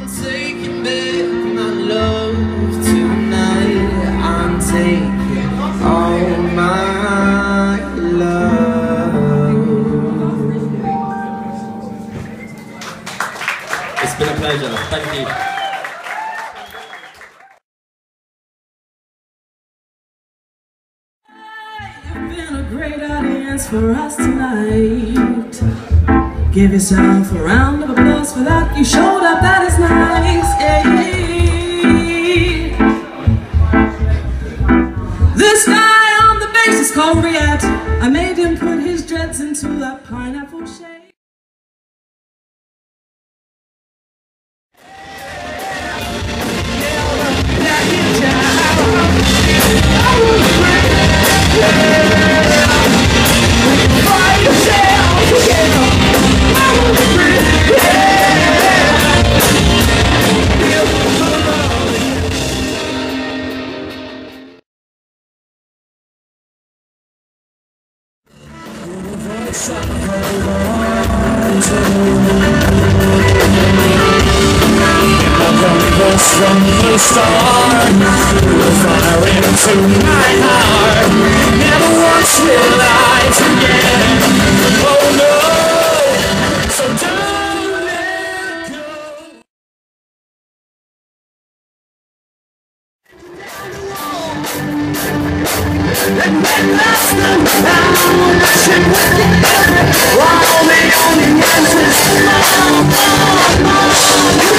taking back my love tonight. I'm taking all my love. It's been a pleasure. Thank you. You've been a great audience for us tonight. Give yourself a round of applause for that. You showed up, that is nice. This guy on the bass is called Riyadh. I made him put his dreads into that pineapple shade. From the start, you're fire into my heart. Never once will I forget. Oh no, so don't let go. And when last night I'm watching with you, while the only answers